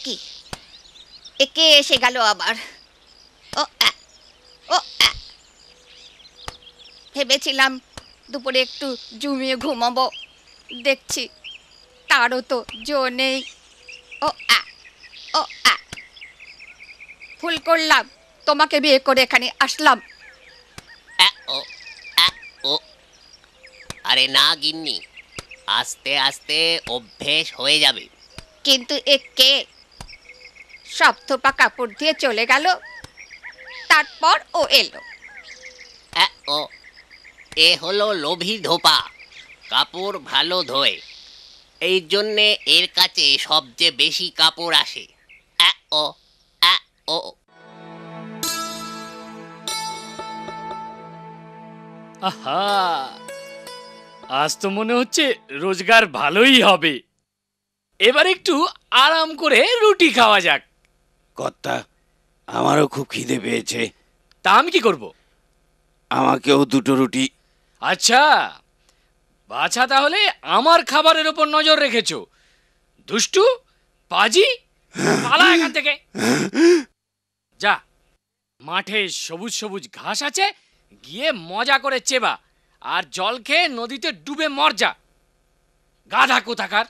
একি একে এসে গেল আবার। ও ও ভেবেছিলাম দুপুরে একটু জমিয়ে ঘুমাবো, দেখছি তারও তো জো নেই। ও ও ভুল করলাম, তোমাকে বিয়ে করে এখানে আসলাম। ও ও আরে না গিন্নি, আস্তে আস্তে অভ্যেস হয়ে যাবে। কিন্তু একে সব থোপা কাপড় দিয়ে চলে গেল, তারপর ও এলো। ও এ হলো লোভী ধোপা, কাপড় ভালো ধোয়, এই জন্যে এর কাছে সবচেয়ে বেশি কাপড় আসে। ও ও আহা, আজ তো মনে হচ্ছে রোজগার ভালোই হবে। এবার একটু আরাম করে রুটি খাওয়া যাক। কর্তা, আমারও খুব খিদে পেয়েছে। তা আমি কি করব? আমাকেও দুটো রুটি। আচ্ছা বাছা, তাহলে আমার খাবারের ওপর নজর রেখেছো? দুষ্টু পাজি, পালা এখান থেকে। যা, মাঠে সবুজ সবুজ ঘাস আছে, গিয়ে মজা করে চেবা, আর জল খেয়ে নদীতে ডুবে মর যা, গাধা কোথাকার।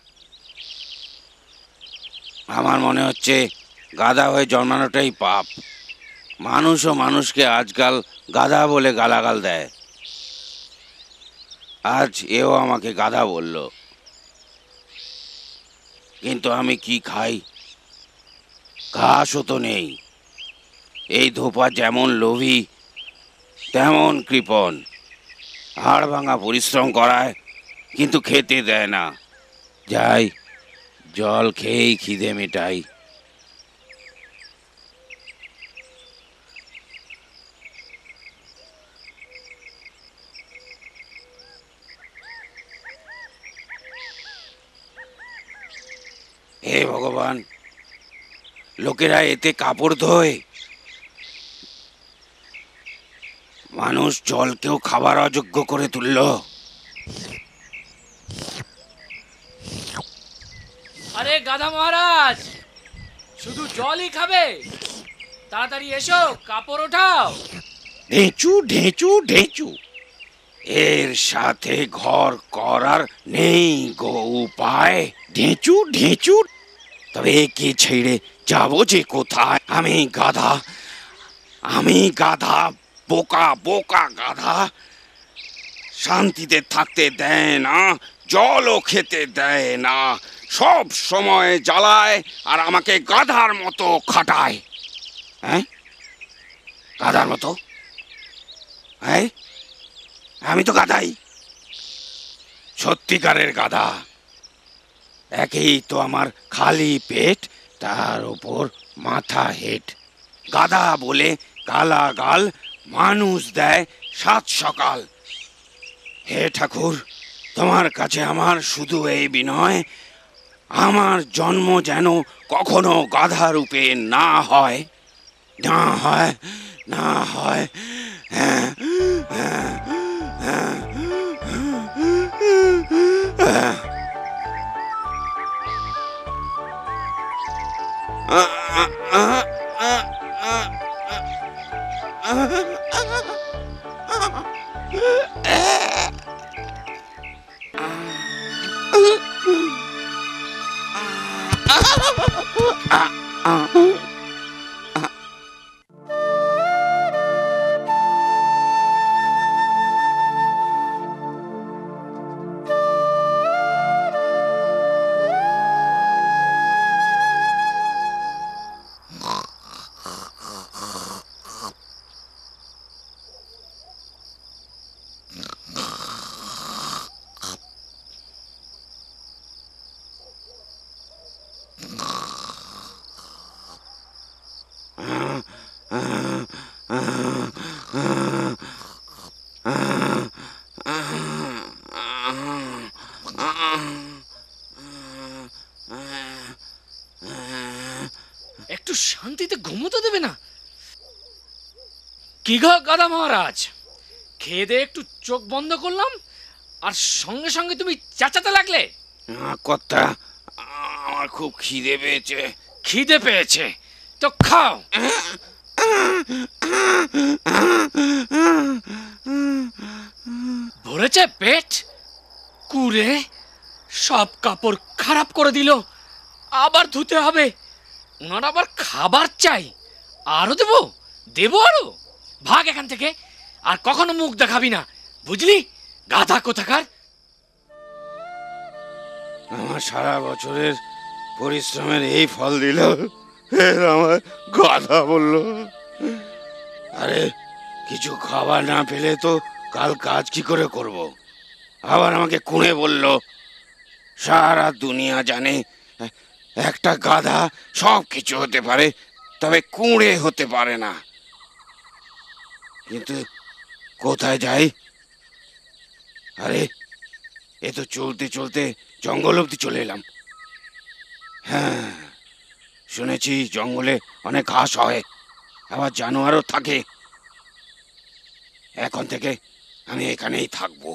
আমার মনে হচ্ছে গাধা হয়ে জন্মানোটাই পাপ। মানুষও মানুষকে আজকাল গাধা বলে গালাগাল দেয়। আজ এও আমাকে গাধা বলল, কিন্তু আমি কি খাই? ঘাসও তো নেই। এই ধোপা যেমন লোভী তেমন কৃপণ। হাড় ভাঙা পরিশ্রম করায়, কিন্তু খেতে দেয় না। যাই, জল খেয়েই খিদে মেটাই। হে ভগবান, লোকেরা এতে কাপড় ধোয়, মানুষ জলকেও খাবার অযোগ্য করে তুলল। আরে গাধা মহারাজ, শুধু জলই খাবে? তাড়াতাড়ি এসো, কাপড় ওঠাও। ঢেঁচু ঢেঁচু ঢেঁচু, এর সাথে ঘর করার নেই গো উপায়। ঢেঁচু ঢেঁচু, তবে একে ছেড়ে যাবো যে কোথায়? আমি গাধা, আমি গাধা, বোকা বোকা গাধা। শান্তিতে থাকতে দেয় না, জলও খেতে দেয় না, সব সময় জ্বালায় আর আমাকে গাধার মতো খাটায়। হ্যাঁ, গাধার মতো? হ্যাঁ, আমি তো গাধাই, সত্যিকারের গাধা। একেই তো আমার খালি পেট, তার উপর মাথা হেট। গাধা বলে গালাগাল মানুষ দেয় সাত সকাল। হে ঠাকুর, তোমার কাছে আমার শুধু এই বিনয়, আমার জন্ম যেন কখনো গাধা রূপে না হয়, না হয়, না হয়। হ্যাঁ, হ্যাঁ, হ্যাঁ, হ্যাঁ। একটু শান্তিতে ঘুমোতে দেবে না? কি গো গাধা মহারাজ, খেয়ে দিয়ে একটু চোখ বন্ধ করলাম আর সঙ্গে সঙ্গে তুমি চেঁচাতে লাগলে। কর্তা, আমার খুব খিদে পেয়েছে। খিদে পেয়েছে, তো খাও। ভরেছে পেট? কুড়ে সব কাপড় খারাপ করে দিল, আবার ধুতে হবে। ওনার আবার খাবার চাই, আরো দেবো দেবো আরো। ভাগ এখান থেকে, আর কখনো মুখ দেখাবি না, বুঝলি গাধা কোথাকার। আমার সারা বছরের পরিশ্রমের এই ফল দিল, ফের আমার গাধা বলল। আরে কিছু খাবার না পেলে তো কাল কাজ কি করে করব? আবার আমাকে কুঁড়ে বলল। সারা দুনিয়া জানে একটা গাধা সব কিছু হতে পারে, তবে কুঁড়ে হতে পারে না। কিন্তু কোথায় যাই? আরে এ তো চলতে চলতে জঙ্গল অব্দি চলে এলাম। হ্যাঁ, শুনেছি জঙ্গলে অনেক ঘাস হয়, আবার জানোয়ারও থাকে। এখন থেকে আমি এখানেই থাকবো।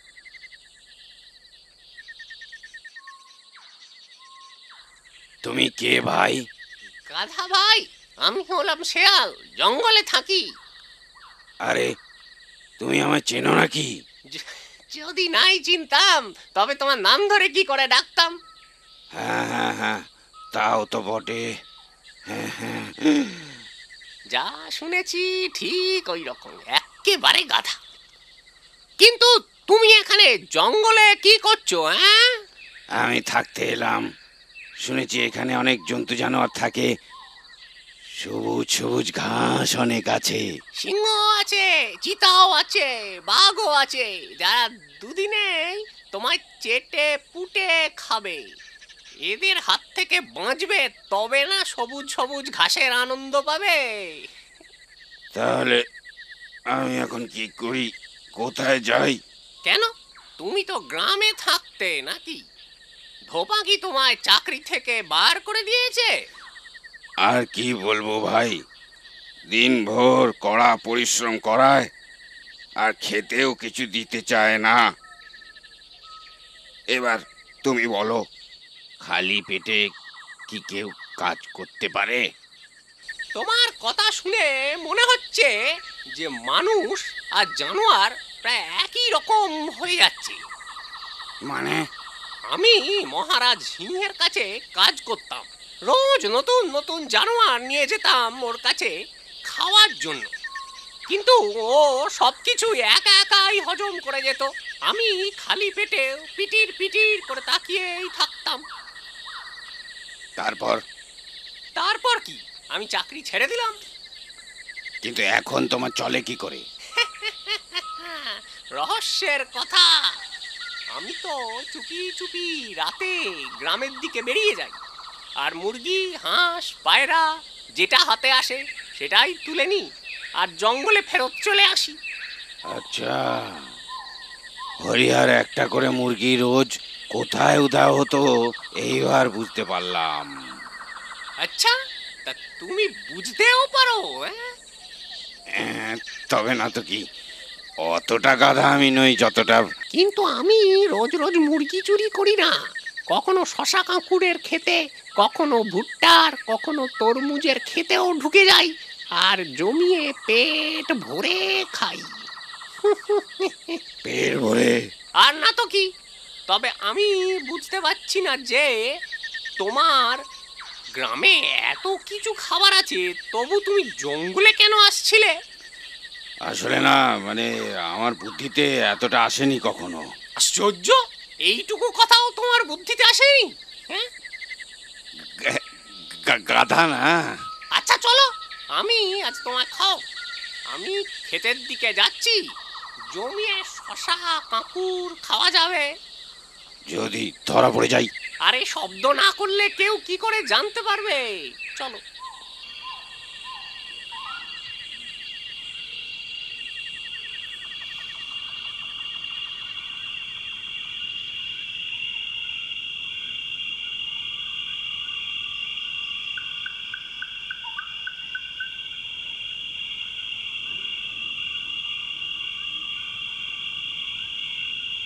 তুমি কে ভাই? গাধা ভাই, আমি হলাম শেয়াল, জঙ্গলে থাকি। আরে তুমি আমায় চেনো নাকি? যদি নাই চিনতাম তবে তোমার নাম ধরে কি করে ডাকতাম? হ্যাঁ হ্যাঁ হ্যাঁ, তাও তো বটে। হ্যাঁ হ্যাঁ, যা শুনেছি ঠিক ওই রকম, একেবারে গাধা। কিন্তু তুমি এখানে জঙ্গলে কি করছো? হ্যাঁ, আমি থাকতে এলাম। শুনেছি এখানে অনেক জন্তু জানোয়ার থাকে, সবুজ সবুজ ঘাস অনেক আছে। সিংহ আছে, চিতাও আছে, বাঘও আছে, যারা দুদিনেই তোমায় চেটে পুটে খাবে। এদের হাত থেকে বাঁচবে তবে না সবুজ সবুজ ঘাসের আনন্দ পাবে। তাহলে আমি এখন কি করি? কোথায় যাই? কেন, তুমি তো গ্রামে থাকতে নাকি? ধোপা কি তোমায় চাকরি থেকে বার করে দিয়েছে? আর কি বলবো ভাই, দিনভর কড়া পরিশ্রম করায়, আর খেতেও কিছু দিতে চায় না। এবার তুমি বলো, খালি পেটে কি কেউ কাজ করতে পারে? তোমার কথা শুনে মনে হচ্ছে যে মানুষ আর জানোয়ার প্রায় একই রকম হয়ে যাচ্ছে। মানে? আমি মহারাজ সিংহের কাছে কাজ করতাম, রোজ নতুন নতুন জানোয়ার নিয়ে যেতাম ওর কাছে খাওয়ার জন্য, কিন্তু ও সব কিছু একা একাই হজম করে যেত। আমি খালি পেটে পিটির পিটির করে তাকিয়েই থাকতাম। তারপর? তারপর কি, আমি চাকরি ছেড়ে দিলাম। কিন্তু এখন তোমার চলে কি করে? রহস্যের কথা। আমি তো চুপি চুপি রাতে গ্রামের দিকে বেরিয়ে যাই, আর মুরগি, হাঁস, পায়রা যেটা হাতে আসে সেটাই তুলে নিই, আর জঙ্গলে ফেরত চলে আসি। আচ্ছা, হরিহর একটা করে মুরগি রোজ কোথায় উধাও হতো এইবার বুঝতে পারলাম। আচ্ছা, তা তুমি বুঝতেও পারো? তবে না তো কি, অতটা গাধা আমি নই যতটা। কিন্তু আমি রোজ রোজ মুরগি চুরি করি না। কখনো শশা কাঁকুড়ের খেতে, কখনো ভুট্টার, কখনো তরমুজের খেতেও ঢুকে যাই, আর জমিয়ে পেট ভরে খাই। পেট ভরে? আর না তো কি। তবে আমি বুঝতে পারছি না যে তোমার গ্রামে এত কিছু খাবার আছে, তবু তুমি জঙ্গলে কেন আসছিলে? আসলে না, মানে আমার বুদ্ধিতে এতটা আসেনি কখনো। আশ্চর্য, এইটুকু কথাও তোমার বুদ্ধিতে আসেনি? হ্যাঁ, গাধা না। আচ্ছা চলো, আমি আজ তোমায় খাও। আমি ক্ষেতের দিকে যাচ্ছি, জমিয়ে শশা কাঁকুর খাওয়া যাবে। যদি ধরা পড়ে যাই? আরে শব্দ না করলে কেউ কি করে জানতে পারবে? চলো।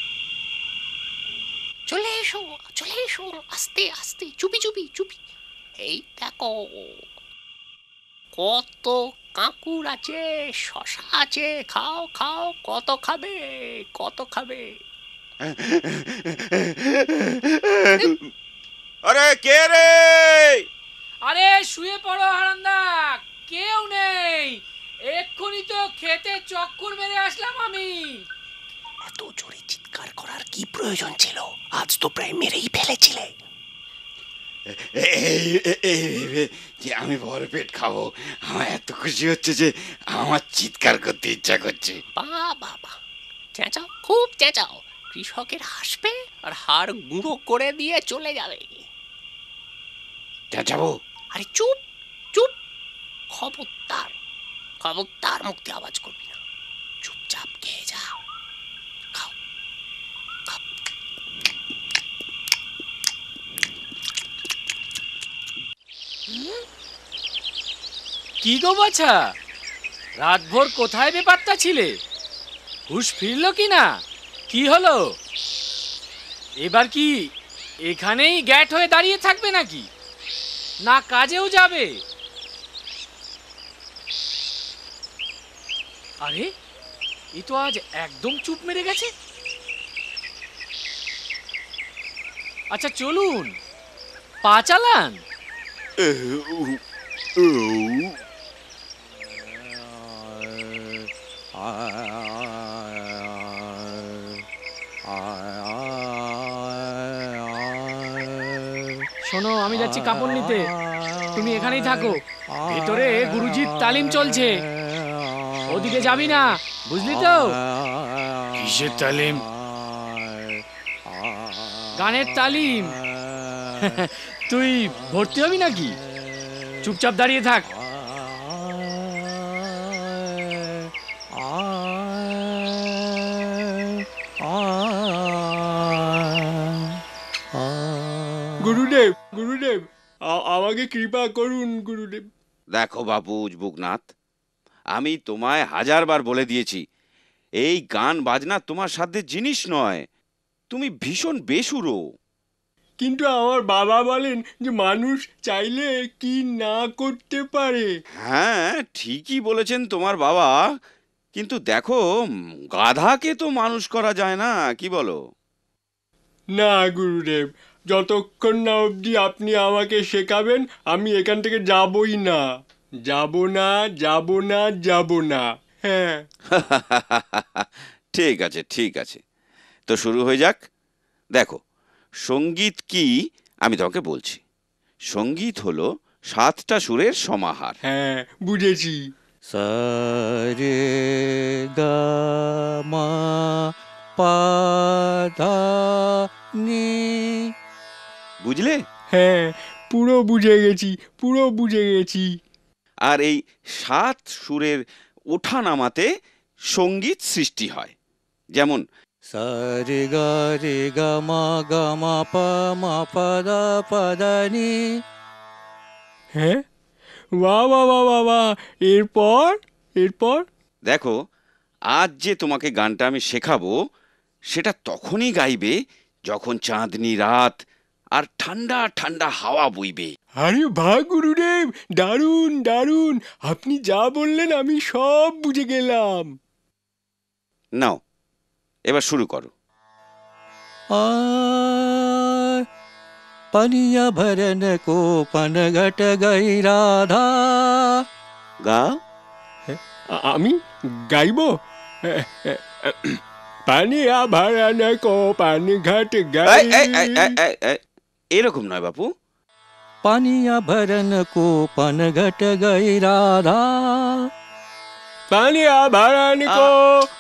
চলে এসো, চলে এসো, আস্তে আস্তে, চুপি চুপি চুপি। এই দেখো, কত কাঁকুর আছে, শশা আছে, খাও খাও, কত খাবে, কত খাবে। আরে কে রে? আরে শুয়ে পড়ো হারান্দা, কেউ নেই। এক্ষুনি তো খেতে চক্কর মেরে আসলাম আমি। এত জোরে চিৎকার করার কি প্রয়োজন ছিল? আজ তো প্রায় মেরেই ফেলেছিলে। যে আমি ভরপেট খাবো, আমার এত খুশি হচ্ছে যে আমার চিৎকার করতে ইচ্ছা করছে। বাবা, চেঁচাও, খুব চেঁচাও, কৃষকের হাসবে আর হাড় গুঁড়ো করে দিয়ে চলে যাবে। চেঁচাবো? আরে চুপ চুপ, খবরদার খবরদার মুক্তি আওয়াজ করবি না, চুপচাপ খেয়ে যাও, খাও খাও। কি গো বাছা, রাতভর কোথায় বেপাত্তা ছিলে? হুশ ফিরল কি না? কি হলো? এবার কি এখানেই গ্যাট হয়ে দাঁড়িয়ে থাকবে নাকি, না কাজেও যাবে? আরে এ তো আজ একদম চুপ মেরে গেছে। আচ্ছা চলুন, পা চালান। শোনো, আমি যাচ্ছি কাপড় নিতে, তুমি এখানেই থাকো। ভেতরে গুরুজির তালিম চলছে, ওদিকে যাবি না, বুঝলি তো? কিসের তালিম? গানের তালিম। তুই ভর্তি হবি নাকি? চুপচাপ দাঁড়িয়ে থাক। গুরুদেব, গুরুদেব, আমাকে কৃপা করুন গুরুদেব। দেখো বাপু উজবুকনাথ, আমি তোমায় 1000 বার বলে দিয়েছি, এই গান বাজনা তোমার সাধ্যের জিনিস নয়। তুমি ভীষণ বেসুরো। কিন্তু আমার বাবা বলেন যে মানুষ চাইলে কি না করতে পারে। হ্যাঁ, ঠিকই বলেছেন তোমার বাবা, কিন্তু দেখো, গাধাকে তো মানুষ করা যায় না, কি বলো? না গুরুদেব, যতক্ষণ না অবধি আপনি আমাকে শেখাবেন আমি এখান থেকে যাবই না, যাব না, যাব না, যাব না। হ্যাঁ। ঠিক আছে, ঠিক আছে, তো শুরু হয়ে যাক। দেখো, সঙ্গীত কি আমি তোমাকে বলছি। সঙ্গীত হলো 7টা সুরের সমাহার। হ্যাঁ, বুঝেছি। সারে গা মা পা ধা নি। বুঝলে? হ্যাঁ, পুরো বুঝে গেছি, পুরো বুঝে গেছি। আর এই 7 সুরের ওঠানামাতে সঙ্গীত সৃষ্টি হয়। যেমন সারে গা রে গা মা পা পা দা নি। হ্যাঁ, বাহ বাহ বাহ বাহ বাহ। এরপর এরপর দেখো, আজ যে তোমাকে গানটা আমি শেখাবো সেটা তখনই গাইবে যখন চাঁদনি রাত আর ঠান্ডা ঠান্ডা হাওয়া বইবে। আরে বাহ গুরুদেব, দারুণ দারুণ, আপনি যা বললেন আমি সব বুঝে গেলাম। নাও, এবার শুরু করো। आ पनिया भरन को पन घट गई राधा। গাও। আমি গাইব? পানি আভরণ কো পানি ঘাট এই, গাই। এই, এই, এই, এই, এই, এরকম নয় বাপু। पनिया भरन को पन घट गई राधा। পানি আভরণ কো।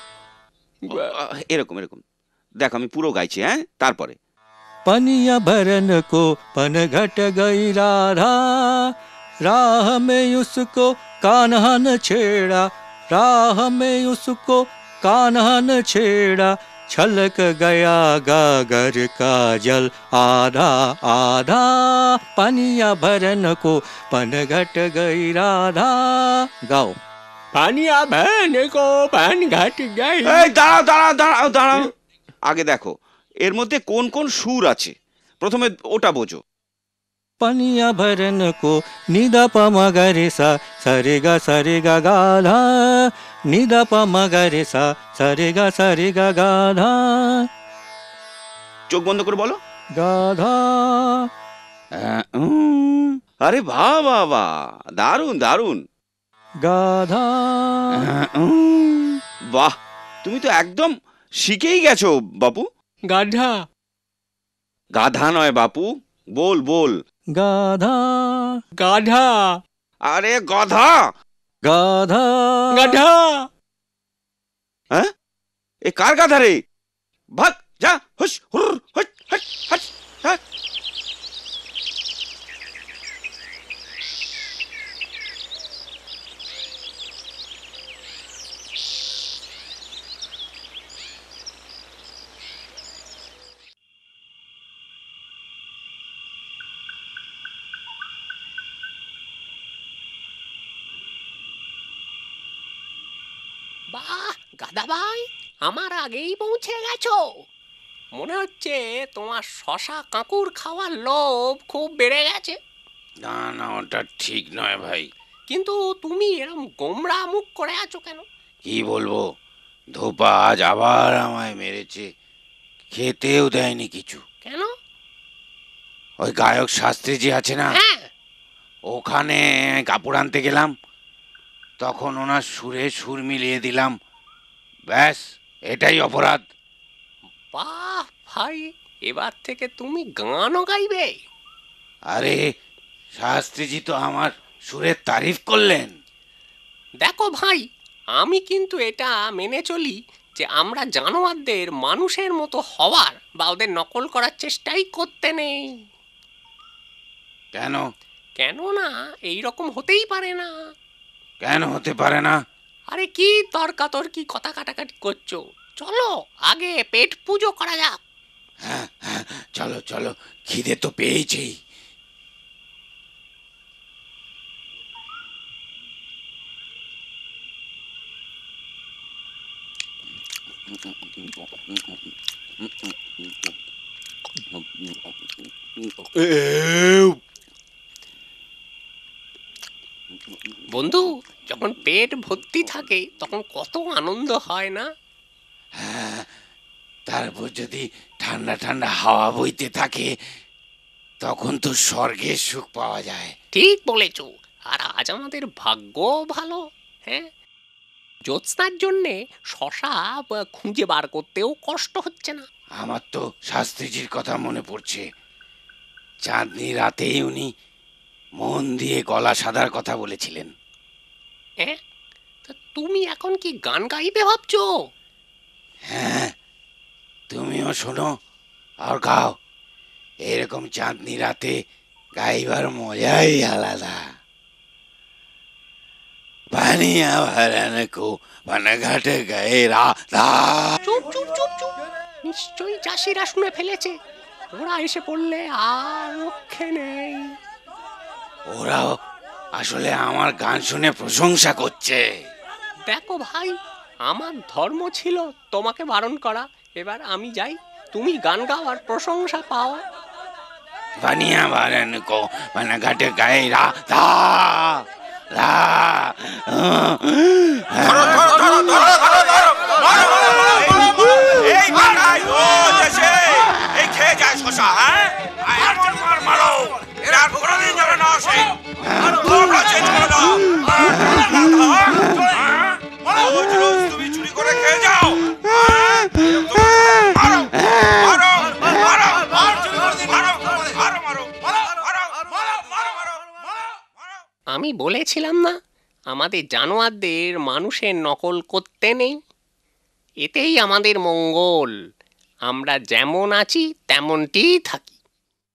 এরকম এরকম দেখো, আমি পুরো গাইছি। হ্যাঁ, তারপরে पनिया भरन को पन घट गई राधा। राह में उसको कान्हा न छेड़ा, राह में उसको कान्हा न छेड़ा। छलक गया गागर का जल आधा आधा। पनिया भरन को पन घट गई राधा। गाओ। পানি আভরণ কো পান ঘাট গাই। এই দাঁড়াও দাঁড়াও দাঁড়াও দাঁড়াও, আগে দেখো এর মধ্যে কোন কোন সুর আছে, প্রথমে ওটা বোঝো। पनिया भरन को निदा प मगरे सा सरे गा गाधा निदा प मगरे सा सरे गा गाधा চোখ বন্ধ করে বলো। गाधा আরে বাহ বাহ বাহ, দারুণ দারুণ। गाधा বাহ, তুমি তো একদম শিখেই গেছো বাপু। গাধা গাধা নয় বাপু, বল বল। गाधा গাধা আরে গধা। गाधा গাধা হ্যাঁ, এ কার গাধা রে? ভাগ যা, হুস হুর হুস হুস হুস হুস। বাহ গাদা ভাই, আমার আগেই পৌঁছে গেছো। মনে হচ্ছে তোমার শশা কাঁকুর খাওয়ার লোভ খুব বেড়ে গেছে। না না, ওটা ঠিক নয় ভাই। কিন্তু তুমি এরম গোমড়া মুখ করে আছো কেন? কি বলবো, ধোপা আজ আবার আমায় মেরেছে, খেতেও দেয়নি কিছু। কেন? ওই গায়ক শাস্ত্রী যে আছে না, হ্যাঁ, ওখানে কাপড় আনতে গেলাম, তখন ওনার সুরে সুর মিলিয়ে দিলাম, ব্যাস এটাই অপরাধ। বাহ ভাই, এবার থেকে তুমি গানও গাইবে? আরে শাস্ত্রীজি তো আমার সুরের তারিফ করলেন। দেখো ভাই, আমি কিন্তু এটা মেনে চলি যে আমরা জানোয়ারদের মানুষের মতো হওয়ার বা ওদের নকল করার চেষ্টাই করতে নেই। কেন? কেন না, এইরকম হতেই পারে না। কেন হতে পারে না? আরে কি তর্কাতর্কি কথা কাটাকাটি করছো, চলো আগে পেট পুজো করা যাক। হ্যাঁ হ্যাঁ, চলো চলো, খিদে তো পেয়েছি। বন্ধু, যখন পেট ভর্তি থাকে তখন কত আনন্দ হয় না? হ্যাঁ, তারপর যদি ঠান্ডা ঠান্ডা হাওয়া বইতে থাকে, তখন তো স্বর্গের সুখ পাওয়া যায়। ঠিক বলেছো। আর আজ আমাদের ভাগ্য ভালো। হ্যাঁ, জ্যোৎস্নার জন্যে শশা খুঁজে বার করতেও কষ্ট হচ্ছে না। আমার তো শাস্ত্রীজির কথা মনে পড়ছে। চাঁদনি রাতেই উনি মন দিয়ে গলা সাদার কথা বলেছিলেন। হ্যাঁ, তা তুমি এখন কি গান গাইবে ভাবছো? হ্যাঁ, তুমিও শোনো আর গাও। এরকম চাঁদনি রাতে গাইবার মজাই আলাদা। পানিয়া ভরন কো বনঘাট গয়ে রাধা। চুপ চুপ চুপ চুপ, নিশ্চয়ই চাষিরা শুনে ফেলেছে। ওরা এসে পড়লে আর রক্ষে নেই। ওরাও আসলে আমার গান শুনে প্রশংসা করছে। দেখো ভাই, আমার ধর্ম ছিল তোমাকে বারণ করা। এবার আমি যাই, তুমি গান গাও আর প্রশংসা পাও। পানিয়া ভরন কো বনঘাট গয়ে রাধা। রা এই মারাই রোজ এসে এই খেয়ে যায় শশা। হ্যাঁ, মারো, এরা আর কোনোদিন যাবে না আসে। তোমরা চেঞ্জ করে দাও। রোজ রোজ তুমি চুরি করে খেয়ে যাও। মারো মারো মারো মারো মারো মারো মারো। আমি বলেছিলাম না, আমাদের জানোয়ারদের মানুষের নকল করতে নেই। এতেই আমাদের মঙ্গল। আমরা যেমন আছি তেমনটিই থাকি।